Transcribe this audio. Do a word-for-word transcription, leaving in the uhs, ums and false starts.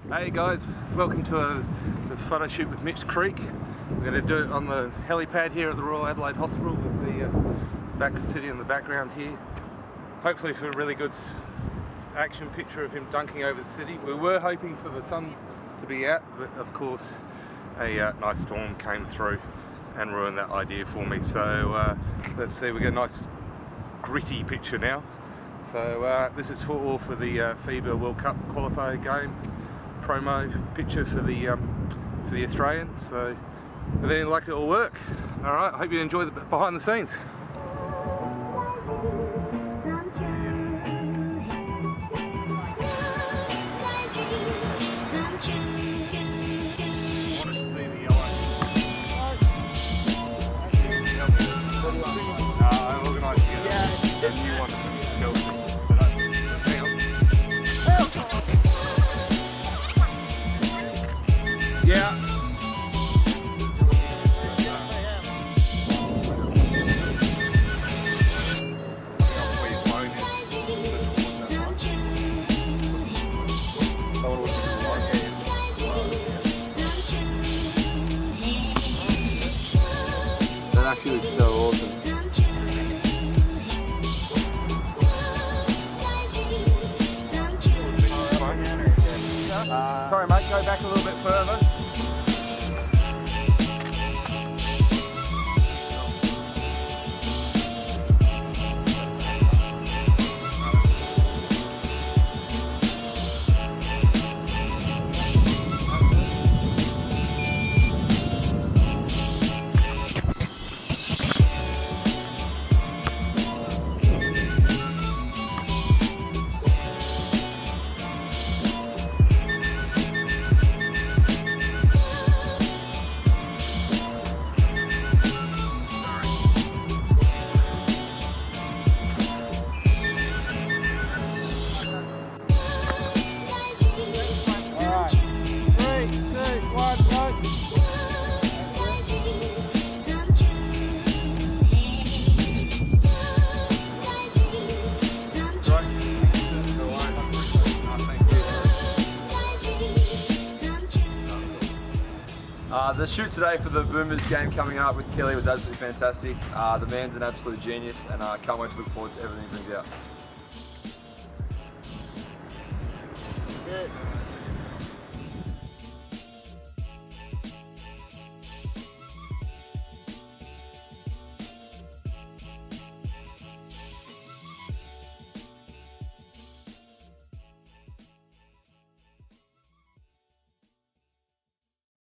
Hey guys, welcome to a, the photo shoot with Mitch Creek. We're going to do it on the helipad here at the Royal Adelaide Hospital with the uh, back city in the background here. Hopefully for a really good action picture of him dunking over the city. We were hoping for the sun to be out, but of course a uh, nice storm came through and ruined that idea for me. So uh, let's see, we get a nice gritty picture now. So uh, this is for all for the uh, FIBA World Cup Qualification game. Promo picture for the um, for the Australians. So, but any luck it'll work. All right. I hope you enjoy the behind the scenes. Yeah. That actually looks so awesome. Uh, Sorry mate, go back a little bit further. Uh, the shoot today for the Boomers game coming up with Kelly was absolutely fantastic. Uh, the man's an absolute genius, and I uh, can't wait to look forward to everything he brings out. Good.